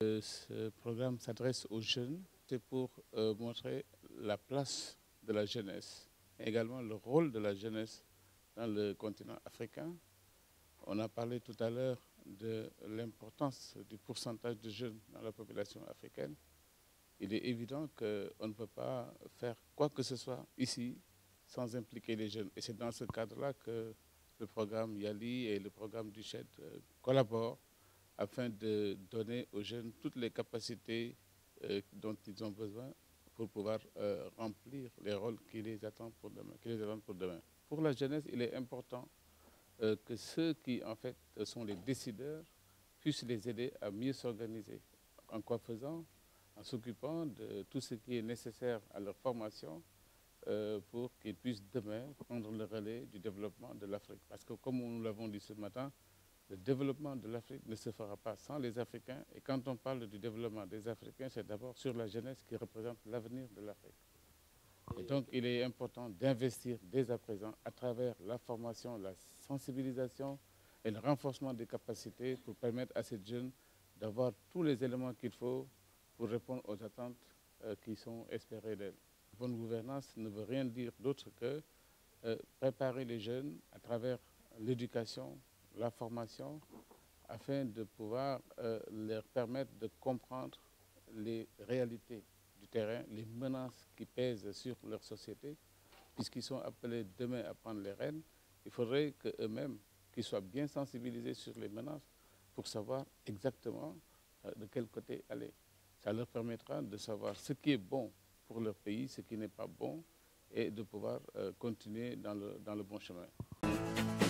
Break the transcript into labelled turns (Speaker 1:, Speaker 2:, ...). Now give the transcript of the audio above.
Speaker 1: Ce programme s'adresse aux jeunes. C'est pour montrer la place de la jeunesse, également le rôle de la jeunesse dans le continent africain. On a parlé tout à l'heure de l'importance du pourcentage de jeunes dans la population africaine. Il est évident qu'on ne peut pas faire quoi que ce soit ici sans impliquer les jeunes. Et c'est dans ce cadre-là que le programme YALI et le programme du CHED collaborent afin de donner aux jeunes toutes les capacités dont ils ont besoin pour pouvoir remplir les rôles qui les attendent pour demain. Pour la jeunesse, il est important que ceux qui, en fait, sont les décideurs puissent les aider à mieux s'organiser. En quoi faisant? En s'occupant de tout ce qui est nécessaire à leur formation pour qu'ils puissent demain prendre le relais du développement de l'Afrique. Parce que comme nous l'avons dit ce matin, le développement de l'Afrique ne se fera pas sans les Africains. Et quand on parle du développement des Africains, c'est d'abord sur la jeunesse qui représente l'avenir de l'Afrique. Et donc, il est important d'investir dès à présent à travers la formation, la sensibilisation et le renforcement des capacités pour permettre à ces jeunes d'avoir tous les éléments qu'il faut pour répondre aux attentes qui sont espérées d'elles. La bonne gouvernance ne veut rien dire d'autre que préparer les jeunes à travers l'éducation, la formation, afin de pouvoir leur permettre de comprendre les réalités du terrain, les menaces qui pèsent sur leur société, puisqu'ils sont appelés demain à prendre les rênes. Il faudrait qu'eux-mêmes qu'ils soient bien sensibilisés sur les menaces pour savoir exactement de quel côté aller. Ça leur permettra de savoir ce qui est bon pour leur pays, ce qui n'est pas bon, et de pouvoir continuer dans le bon chemin.